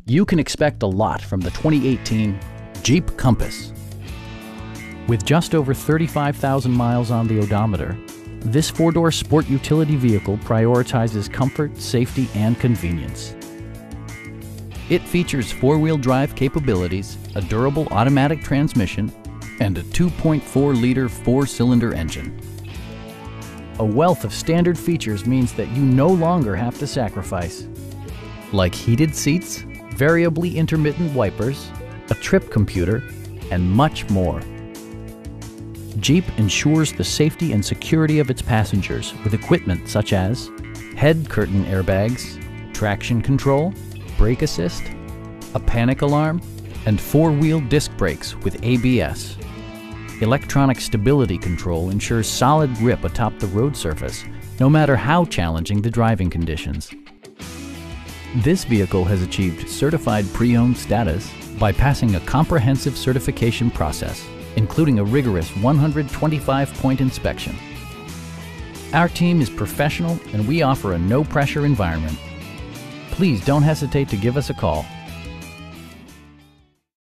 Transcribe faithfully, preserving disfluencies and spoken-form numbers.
You can expect a lot from the twenty eighteen Jeep Compass. With just over thirty-five thousand miles on the odometer, this four-door sport utility vehicle prioritizes comfort, safety, and convenience. It features four-wheel drive capabilities, a durable automatic transmission, and a two point four liter four-cylinder engine. A wealth of standard features means that you no longer have to sacrifice, like heated seats, variably intermittent wipers, a trip computer, and much more. Jeep ensures the safety and security of its passengers with equipment such as head curtain airbags, traction control, brake assist, a panic alarm, and four-wheel disc brakes with A B S. Electronic stability control ensures solid grip atop the road surface, no matter how challenging the driving conditions. This vehicle has achieved certified pre-owned status by passing a comprehensive certification process, including a rigorous one hundred twenty-five point inspection. Our team is professional and we offer a no-pressure environment. Please don't hesitate to give us a call.